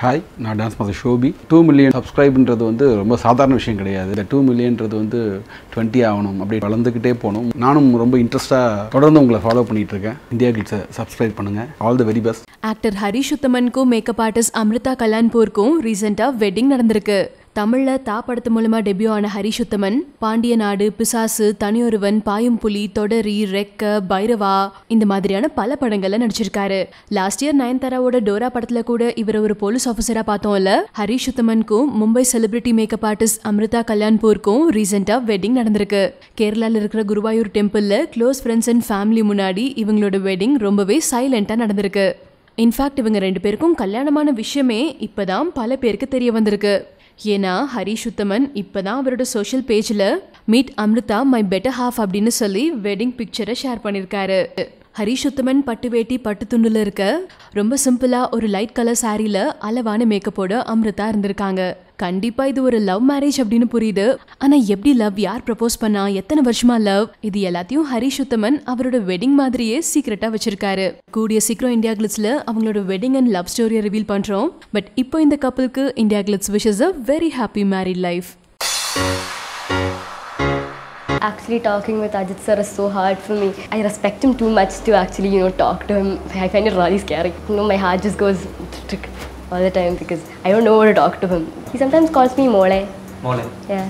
Hi, நான் dance master Shobi. 2 million சப்ஸ்கிரைப்ன்றது வந்து ரொம்ப சாதாரண விஷயம் கிடையாது. இந்த 2 மில்லியன்றது வந்து 20 ஆகணும், அப்படி வளர்ந்துக்கிட்டே போகணும். நானும் ரொம்ப இன்ட்ரெஸ்ட்டாக தொடர்ந்து உங்களை ஃபாலோ பண்ணிட்டு இருக்கேன். இந்தியா கிளிட்ஸை சப்ஸ்கிரைப் பண்ணுங்கள். All the very best. Actor Harish உத்தமனுக்கும் மேக்கப் ஆர்டிஸ்ட் அமிர்தா கல்யாண்பூருக்கும் ரீசெண்டாக வெட்டிங் நடந்திருக்கு. தமிழில் தா படத்து மூலமாக டெபியூ ஆன ஹரிஷ் உத்தமன் பாண்டிய நாடு, பிசாசு, தனியொருவன், பாயும் புலி, தொடரி, ரெக்க, பைரவா இந்த மாதிரியான பல படங்கள்ல நடிச்சிருக்காரு. லாஸ்ட் இயர் நயன்தாராவோட டோரா படத்துல கூட இவர் ஒரு போலீஸ் ஆஃபீஸரா பார்த்தோம்ல. ஹரிஷ் உத்தமனுக்கும் Mumbai celebrity makeup artist Amritha கல்யாண்பூருக்கும் ரீசெண்டா வெட்டிங் நடந்திருக்கு. கேரளால இருக்கிற குருவாயூர் டெம்பிள்ல க்ளோஸ் ஃப்ரெண்ட்ஸ் அண்ட் ஃபேமிலி முன்னாடி இவங்களோட வெட்டிங் ரொம்பவே சைலண்டா நடந்திருக்கு. இன்ஃபேக்ட் இவங்க 2 பேருக்கும் கல்யாணமான விஷயமே இப்பதான் பல பேருக்கு தெரிய வந்திருக்கு. ஏன்னா ஹரிஷ் உத்தமன் இப்பதான் அவரோட சோஷியல் பேஜ்ல meet Amritha my better half அப்படின்னு சொல்லி வெட்டிங் பிக்சரை ஷேர் பண்ணியிருக்காரு. ஹரிஷ் உத்தமன் பட்டு வேட்டி பட்டு துண்டுல இருக்க ரொம்ப சிம்பிளா ஒரு லைட் கலர் சாரியில அளவான மேக்கப்போட அமிர்தா இருந்திருக்காங்க. கண்டிப்பா இது ஒரு லவ் மேரேஜ் அப்படின்னு புரியுது. ஆனா எப்படி லவ், யார் ப்ரப்போஸ் பண்ணா, எத்தனை வருஷமா லவ், இது எல்லாத்தையும் ஹரிஷ் உத்தமன் அவரோட வெட்டிங் மாதிரியே சீக்ரெட்டா வச்சிருக்காரு. கூடிய சீக்கிரம் இந்தியா கிளிட்ஸ்ல அவங்களோட வெட்டிங் அண்ட் லவ் ஸ்டோரியை ரிவீல் பண்றோம். பட் இப்போ இந்த கப்பலுக்கு India glitz wishes a very happy married life. Actually talking with Ajit sir is so hard for me. I respect him too much to actually, talk to him. I find it really scary. My heart just goes all the time because I don't know how to talk to him. He sometimes calls me Mole. Mole? Yeah.